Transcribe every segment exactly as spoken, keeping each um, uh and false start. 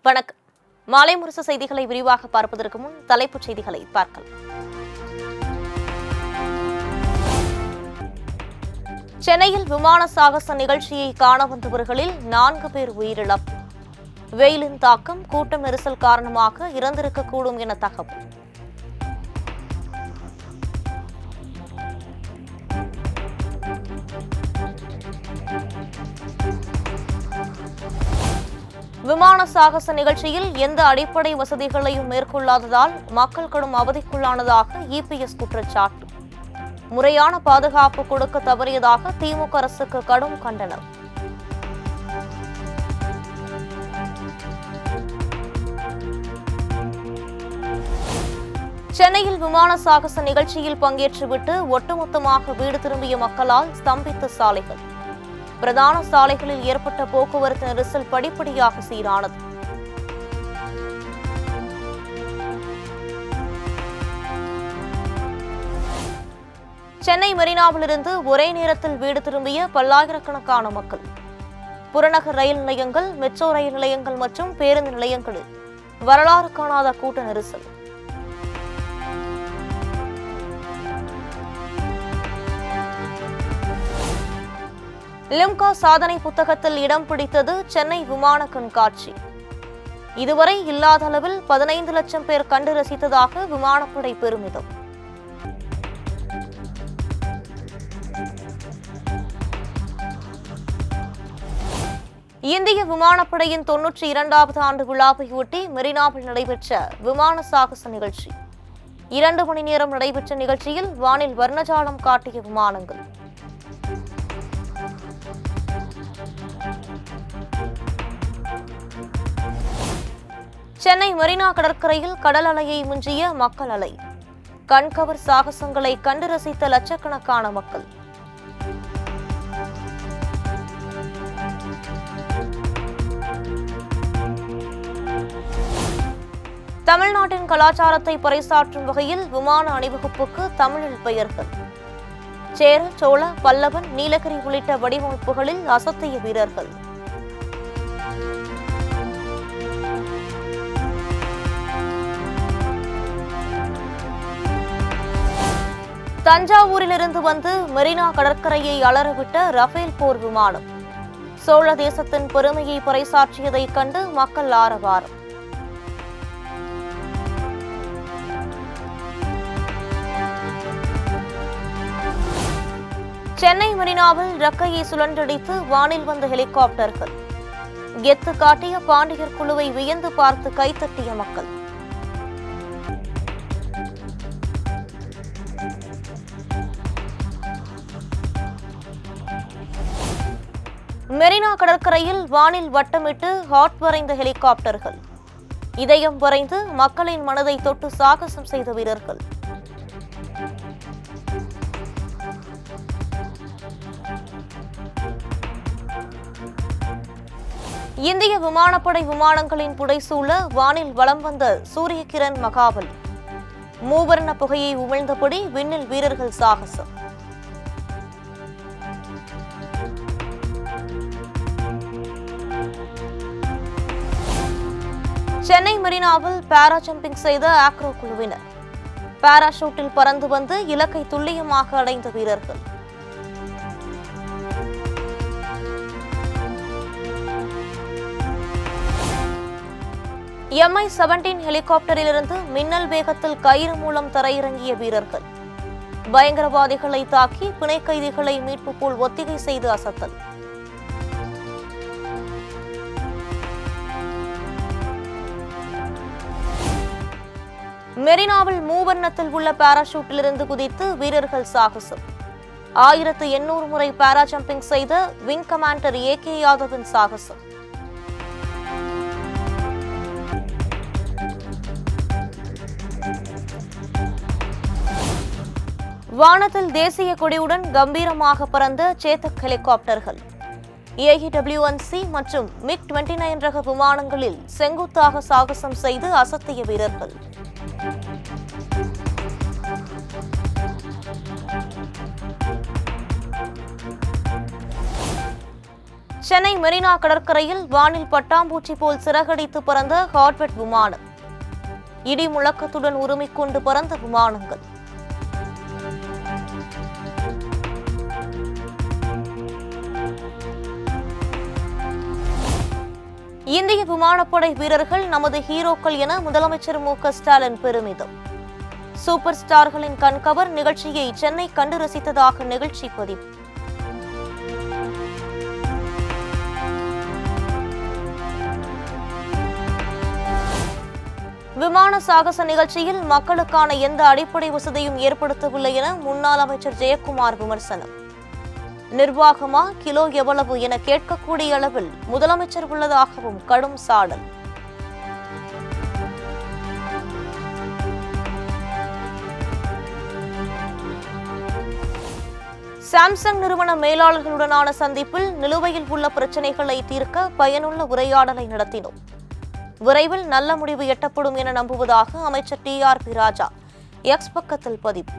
வணக்கம். மாலை முரசு செய்திகளை விரிவாக பார்ப்பதற்கு முன் தலைப்புச் செய்திகளை பார்க்கலாம். சென்னையில் விமான சாகச நிகழ்ச்சியை காண வந்தவர்களில் நான்கு பேர் உயிரிழப்பு. வெயிலின் தாக்கம், கூட்ட நெரிசல் காரணமாக இறந்திருக்கக்கூடும் என தகவல். விமான சாகச நிகழ்ச்சியில் எந்த அடிப்படை வசதிகளையும் மேற்கொள்ளாததால் மக்கள் கடும் அவதிக்குள்ளானதாக இபிஎஸ் குற்றச்சாட்டு. முறையான பாதுகாப்பு கொடுக்க தவறியதாக திமுக அரசுக்கு கடும் கண்டனம். சென்னையில் விமான சாகச நிகழ்ச்சியில் பங்கேற்றுவிட்டு ஒட்டுமொத்தமாக வீடு திரும்பிய மக்களால் ஸ்தம்பித்த சாலைகள். பிரதான சாலைகளில் ஏற்பட்ட போக்குவரத்து நெரிசல் படிப்படியாக சீரானது. சென்னை மெரினாவிலிருந்து ஒரே நேரத்தில் வீடு திரும்பிய பல்லாயிரக்கணக்கான மக்கள். புறநகர் ரயில் நிலையங்கள், மெட்ரோ ரயில் நிலையங்கள் மற்றும் பேருந்து நிலையங்களில் வரலாறு காணாத கூட்ட நெரிசல். லிம்கா சாதனை புத்தகத்தில் இடம் பிடித்தது சென்னை விமான கண்காட்சி. இதுவரை இல்லாத அளவில் பதினைந்து லட்சம் பேர் கண்டு ரசித்ததாக விமானப்படை பெருமிதம். இந்திய விமானப்படையின் தொன்னூற்றி இரண்டாவது ஆண்டு விழாவையொட்டி மெரினாவில் நடைபெற்ற விமான சாகச நிகழ்ச்சி. இரண்டு மணி நேரம் நடைபெற்ற நிகழ்ச்சியில் வானில் வர்ணஜாலம் காட்டிய விமானங்கள். சென்னை மெரினா கடற்கரையில் கடல் அலையை மிஞ்சிய மக்கள் அலை. கண்கவர் சாகசங்களை கண்டு ரசித்த லட்சக்கணக்கான மக்கள். தமிழ்நாட்டின் கலாச்சாரத்தை பறைசாற்றும் வகையில் விமான அணிவகுப்புக்கு தமிழில் பெயர்கள். சேர, சோழ, பல்லவன், நீலகிரி உள்ளிட்ட வடிவமைப்புகளில் அசத்திய வீரர்கள். தஞ்சாவூரிலிருந்து வந்து மெரினா கடற்கரையை அலறவிட்ட ரஃபேல் போர் விமானம். சோழ தேசத்தின் பெருமையை பறைசாற்றியதைக் கண்டு மக்கள் ஆரவாரம். சென்னை மெரினாவில் ரெக்கையை சுழன்றடித்து வானில் வந்த ஹெலிகாப்டர்கள். கெத்து காட்டிய பாண்டியர் குழுவை வியந்து பார்த்து கைத்தட்டிய மக்கள். மெரினா கடற்கரையில் வானில் வட்டமிட்டு ஹாட் வரைந்த ஹெலிகாப்டர்கள். இதயம் வரைந்து மக்களின் மனதை தொட்டு சாகசம் செய்த வீரர்கள். இந்திய விமானப்படை விமானங்களின் புடைசூழ வானில் வலம் வந்த சூரிய கிரண் மகாபலி. மூவர்ண புகையை உமிழ்ந்தபடி விண்ணில் வீரர்கள் சாகசம். சென்னை மெரினாவில் பாரா ஜம்பிங் செய்த ஆக்ரோ குழுவினர். பாராஷூட்டில் பறந்து வந்து இலக்கை துல்லியமாக அடைந்த வீரர்கள். எம்ஐ செவன்டீன் ஹெலிகாப்டரிலிருந்து மின்னல் வேகத்தில் கயிறு மூலம் தரையிறங்கிய வீரர்கள். பயங்கரவாதிகளை தாக்கி பிணை கைதிகளை மீட்பு போல் ஒத்திகை செய்து அசத்தல். மெரினாவில் மூவர்ணத்தில் உள்ள பாராஷூட்டிலிருந்து குதித்து வீரர்கள் சாகசம். ஆயிரத்து எண்ணூறு முறை பாரா ஜம்பிங் செய்த விங் கமாண்டர் ஏ கே யாதவின் சாகசம். வானத்தில் தேசிய கொடியுடன் கம்பீரமாக பறந்த சேதக் ஹெலிகாப்டர்கள். ஏஇடபிள்யூ ஒன் சி மற்றும் மிக் இருபத்தி ஒன்பது ரக விமானங்களில் செங்குத்தாக சாகசம் செய்து அசத்திய வீரர்கள். சென்னை மெரினா கடற்கரையில் வானில் பட்டாம்பூச்சி போல் சிறகடித்து பறந்த ஹாட்வெட் விமானம். இடி முழக்கத்துடன் உருமிக்கொண்டு பறந்த விமானங்கள். இந்திய விமானப்படை வீரர்கள் நமது ஹீரோக்கள் என முதலமைச்சர் மு க ஸ்டாலின் பெருமிதம். சூப்பர் ஸ்டார்களின் கண்கவர் நிகழ்ச்சியை சென்னை கண்டு ரசித்ததாக நிகழ்ச்சி பதிவு. விமான சாகச நிகழ்ச்சியில் மக்களுக்கான எந்த அடிப்படை வசதியும் ஏற்படுத்தவில்லை என முன்னாள் அமைச்சர் ஜெயக்குமார் விமர்சனம். நிர்வாகமா கிலோ எவ்வளவு என கேட்கக்கூடிய அளவில் முதலமைச்சர் உள்ளதாகவும் கடும் சாடல். சாம்சங் நிறுவன மேலாளர்களுடனான சந்திப்பில் நிலுவையில் உள்ள பிரச்சினைகளை தீர்க்க பயனுள்ள உரையாடலை நடத்தினோம். விரைவில் நல்ல முடிவு எட்டப்படும் என நம்புவதாக அமைச்சர் T R B Raja X பக்கத்தில் பதிவு.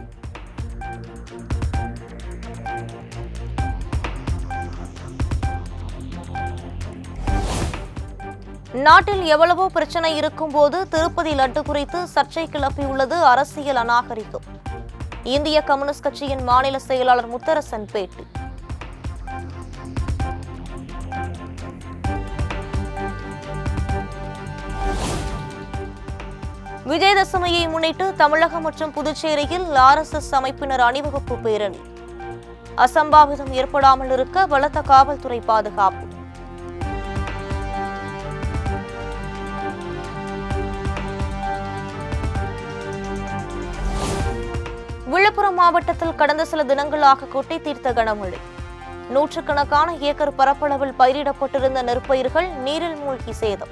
நாட்டில் எவ்வளவோ பிரச்சனை இருக்கும் போது திருப்பதி லட்டு குறித்து சர்ச்சை கிளப்பியுள்ளது அரசியல் அநாகரிகம். இந்திய கம்யூனிஸ்ட் கட்சியின் மாநில செயலாளர் முத்தரசன் பேட்டி. விஜயதசமியை முன்னிட்டு தமிழகம் மற்றும் புதுச்சேரியில் ஆர் எஸ் எஸ் அமைப்பினர் அணிவகுப்பு பேரணி. அசம்பாவிதம் ஏற்படாமல் இருக்க பலத்த காவல்துறை பாதுகாப்பு. விழுப்புரம் மாவட்டத்தில் கடந்த சில தினங்களாக கொட்டி தீர்த்த கனமழை. நூற்றுக்கணக்கான ஏக்கர் பரப்பளவில் பயிரிடப்பட்டிருந்த நெற்பயிர்கள் நீரில் மூழ்கி சேதம்.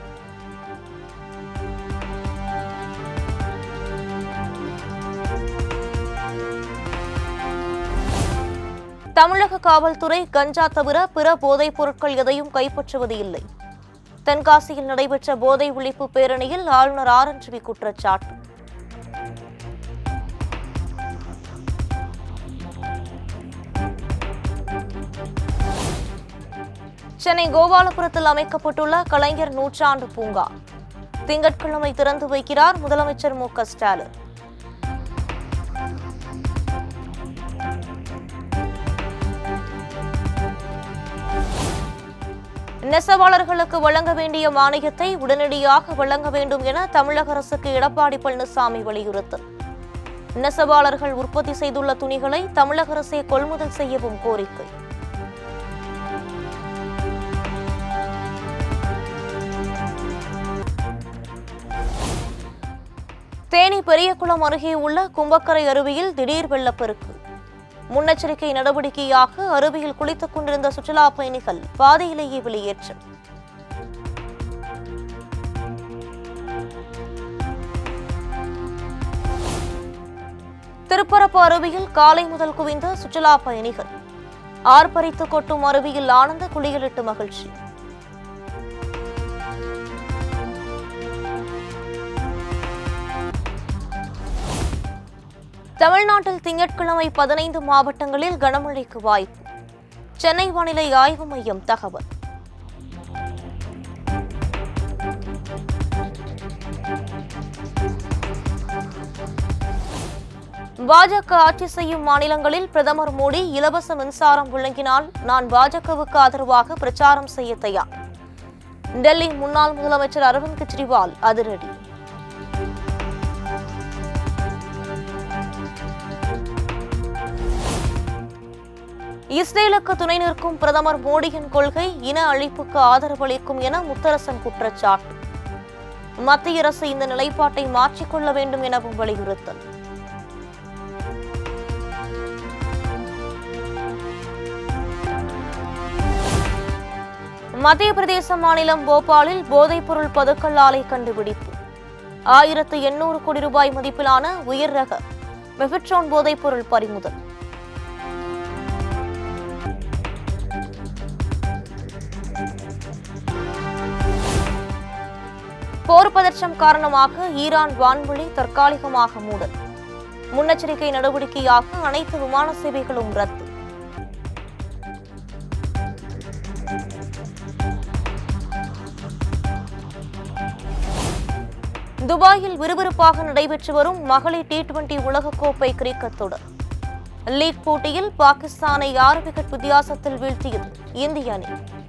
தமிழக காவல்துறை கஞ்சா தவிர பிற போதைப் பொருட்கள் எதையும் கைப்பற்றுவது இல்லை. தென்காசியில் நடைபெற்ற போதை ஒழிப்பு பேரணியில் ஆளுநர் ஆர் என் ரவி குற்றச்சாட்டு. சென்னை கோபாலபுரத்தில் அமைக்கப்பட்டுள்ள கலைஞர் நூற்றாண்டு பூங்கா திங்கட்கிழமை திறந்து வைக்கிறார் முதலமைச்சர் மு க ஸ்டாலின். நெசவாளர்களுக்கு வழங்க வேண்டிய மானியத்தை உடனடியாக வழங்க வேண்டும் என தமிழக அரசுக்கு எடப்பாடி பழனிசாமி வலியுறுத்தல். நெசவாளர்கள் உற்பத்தி செய்துள்ள துணிகளை தமிழக அரசே கொள்முதல் செய்யவும் கோரிக்கை. தேனி பெரியகுளம் அருகே உள்ள கும்பக்கரை அருவியில் திடீர் வெள்ளப்பெருக்கு. முன்னெச்சரிக்கை நடவடிக்கையாக அருவியில் குளித்துக் கொண்டிருந்த சுற்றுலா பயணிகள் பாதையிலேயே வெளியேற்றம். திருப்பரப்பு அருவியில் காலை முதல் குவிந்த சுற்றுலா பயணிகள். ஆர்ப்பரித்து கொட்டும் அருவியில் ஆனந்த குளியலிட்டு மகிழ்ச்சி. தமிழ்நாட்டில் திங்கட்கிழமை பதினைந்து மாவட்டங்களில் கனமழைக்கு வாய்ப்பு. சென்னை வானிலை ஆய்வு மையம் தகவல். பாஜக ஆட்சி செய்யும் மாநிலங்களில் பிரதமர் மோடி இலவச மின்சாரம் வழங்கினால் நான் பாஜகவுக்கு ஆதரவாக பிரச்சாரம் செய்ய தயார். டெல்லி முன்னாள் முதலமைச்சர் அரவிந்த் கெஜ்ரிவால் அதிரடி. இஸ்ரேலுக்கு துணை நிற்கும் பிரதமர் மோடியின் கொள்கை இன அழிப்புக்கு ஆதரவளிக்கும் என முத்தரசன் குற்றச்சாட்டு. மத்திய அரசு இந்த நிலைப்பாட்டை மாற்றிக்கொள்ள வேண்டும் எனவும் வலியுறுத்தல். மத்திய பிரதேச மாநிலம் போபாலில் போதைப்பொருள் பதுக்கல் ஆலை கண்டுபிடிப்பு. ஆயிரத்து எண்ணூறு கோடி ரூபாய் மதிப்பிலான உயர் ரக மெஃபெட்ரோன் போதைப்பொருள் பறிமுதல். போர் பதற்றம் காரணமாக ஈரான் வான்வழி தற்காலிகமாக மூடல். முன்னெச்சரிக்கை நடவடிக்கையாக அனைத்து விமான சேவைகளும் ரத்து. துபாயில் விறுவிறுப்பாக நடைபெற்று வரும் மகளிர் டி டுவெண்டி உலகக்கோப்பை கிரிக்கெட் தொடர். லீக் போட்டியில் பாகிஸ்தானை ஆறு விக்கெட் வித்தியாசத்தில் வீழ்த்தியது இந்திய அணி.